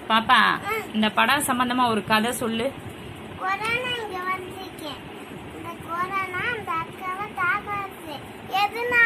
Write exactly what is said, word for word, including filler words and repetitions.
பாப்பா இந்த படம் சம்பந்தமா ஒரு கதை சொல்லு. கொரோனா இங்க வந்திருக்கேன். இந்த கொரோனா அந்த அக்காவை தாக்காது. எதுனா